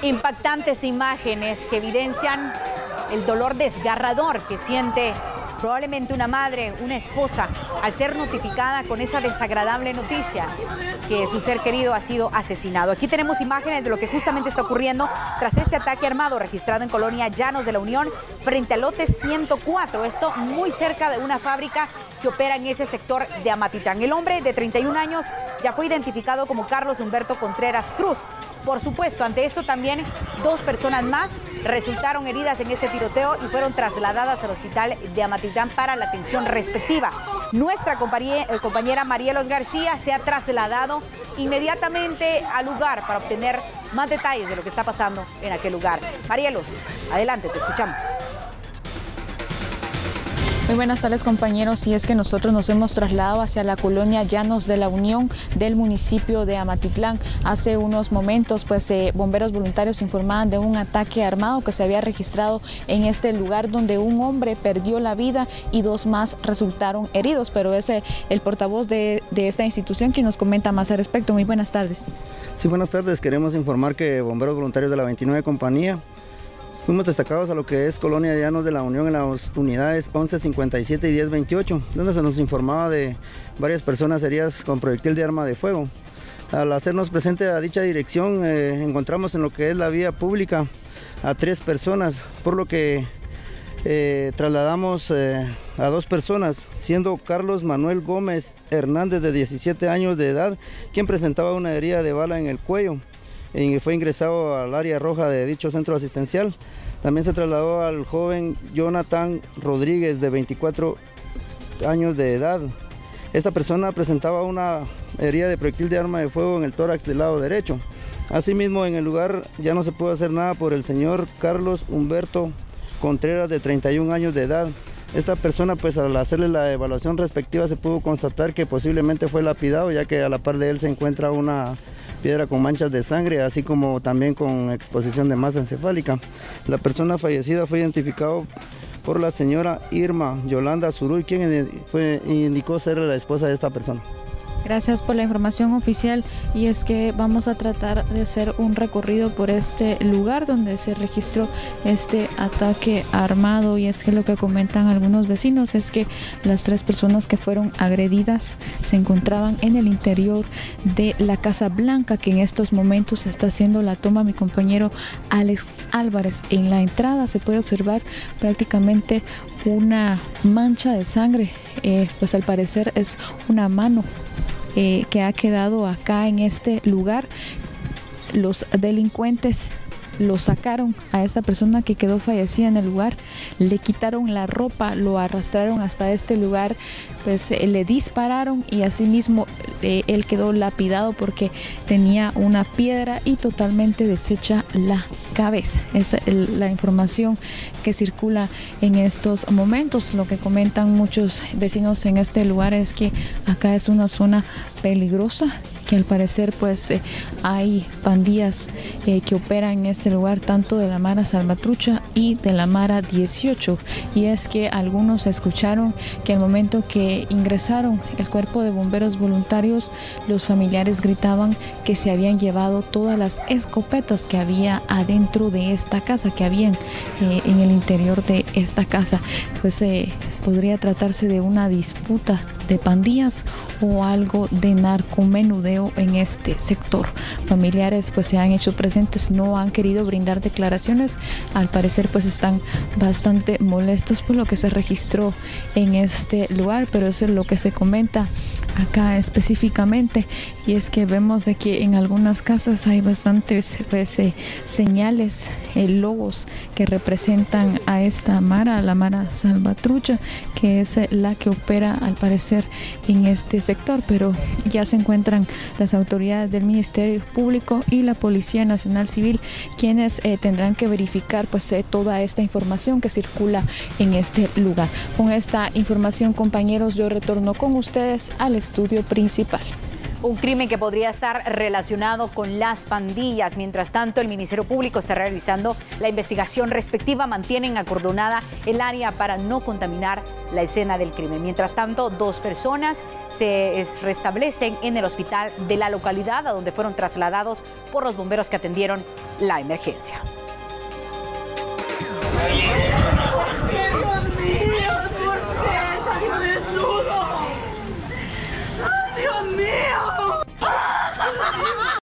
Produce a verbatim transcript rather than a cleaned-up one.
Impactantes imágenes que evidencian el dolor desgarrador que siente probablemente una madre, una esposa, al ser notificada con esa desagradable noticia que su ser querido ha sido asesinado. Aquí tenemos imágenes de lo que justamente está ocurriendo tras este ataque armado registrado en Colonia Llanos de la Unión frente al lote ciento cuatro, esto muy cerca de una fábrica que opera en ese sector de Amatitlán. El hombre de treinta y un años ya fue identificado como Carlos Humberto Contreras Cruz. Por supuesto, ante esto también dos personas más resultaron heridas en este tiroteo y fueron trasladadas al hospital de Amatitlán para la atención respectiva. Nuestra compañera, compañera Marielos García se ha trasladado inmediatamente al lugar para obtener más detalles de lo que está pasando en aquel lugar. Marielos, adelante, te escuchamos. Muy buenas tardes, compañeros. Y es que nosotros nos hemos trasladado hacia la colonia Llanos de la Unión del municipio de Amatitlán. Hace unos momentos, pues, eh, bomberos voluntarios informaban de un ataque armado que se había registrado en este lugar, donde un hombre perdió la vida y dos más resultaron heridos. Pero es eh, el portavoz de, de esta institución quien nos comenta más al respecto. Muy buenas tardes. Sí, buenas tardes. Queremos informar que bomberos voluntarios de la veintinueve Compañía fuimos destacados a lo que es Colonia Llanos de la Unión en las unidades once cincuenta y siete y diez veintiocho, donde se nos informaba de varias personas heridas con proyectil de arma de fuego. Al hacernos presente a dicha dirección, eh, encontramos en lo que es la vía pública a tres personas, por lo que eh, trasladamos eh, a dos personas, siendo Carlos Manuel Gómez Hernández, de diecisiete años de edad, quien presentaba una herida de bala en el cuello y fue ingresado al área roja de dicho centro asistencial. También se trasladó al joven Jonathan Rodríguez, de veinticuatro años de edad. Esta persona presentaba una herida de proyectil de arma de fuego en el tórax del lado derecho. Asimismo, en el lugar ya no se pudo hacer nada por el señor Carlos Humberto Contreras, de treinta y un años de edad. Esta persona, pues, al hacerle la evaluación respectiva, se pudo constatar que posiblemente fue lapidado, ya que a la par de él se encuentra una piedra con manchas de sangre, así como también con exposición de masa encefálica. La persona fallecida fue identificada por la señora Irma Yolanda Zuruy, quien fue, indicó ser la esposa de esta persona. Gracias por la información oficial. Y es que vamos a tratar de hacer un recorrido por este lugar donde se registró este ataque armado. Y es que lo que comentan algunos vecinos es que las tres personas que fueron agredidas se encontraban en el interior de la Casa Blanca, que en estos momentos está haciendo la toma mi compañero Alex Álvarez. En la entrada se puede observar prácticamente una mancha de sangre, eh, pues al parecer es una mano Eh, que ha quedado acá en este lugar. Los delincuentes lo sacaron a esta persona que quedó fallecida en el lugar, le quitaron la ropa, lo arrastraron hasta este lugar, pues eh, le dispararon y asimismo eh, él quedó lapidado porque tenía una piedra y totalmente deshecha la cabeza. Es el, la información que circula en estos momentos. Lo que comentan muchos vecinos en este lugar es que acá es una zona peligrosa, que al parecer pues eh, hay pandillas eh, que operan en este lugar, tanto de la Mara Salvatrucha y de la Mara dieciocho. Y es que algunos escucharon que al momento que ingresaron el cuerpo de bomberos voluntarios, los familiares gritaban que se habían llevado todas las escopetas que había adentro de esta casa, que habían eh, en el interior de esta casa. Pues eh, podría tratarse de una disputa de pandillas o algo de narcomenudeo en este sector. Familiares pues se han hecho presentes, no han querido brindar declaraciones. Al parecer pues están bastante molestos por lo que se registró en este lugar, pero eso es lo que se comenta acá específicamente. Y es que vemos de que en algunas casas hay bastantes pues, eh, señales, eh, logos que representan a esta Mara, la Mara Salvatrucha, que es eh, la que opera al parecer en este sector. Pero ya se encuentran las autoridades del Ministerio Público y la Policía Nacional Civil, quienes eh, tendrán que verificar pues eh, toda esta información que circula en este lugar. Con esta información, compañeros, yo retorno con ustedes al estudio principal. Un crimen que podría estar relacionado con las pandillas. Mientras tanto, el Ministerio Público está realizando la investigación respectiva. Mantienen acordonada el área para no contaminar la escena del crimen. Mientras tanto, dos personas se restablecen en el hospital de la localidad, a donde fueron trasladados por los bomberos que atendieron la emergencia.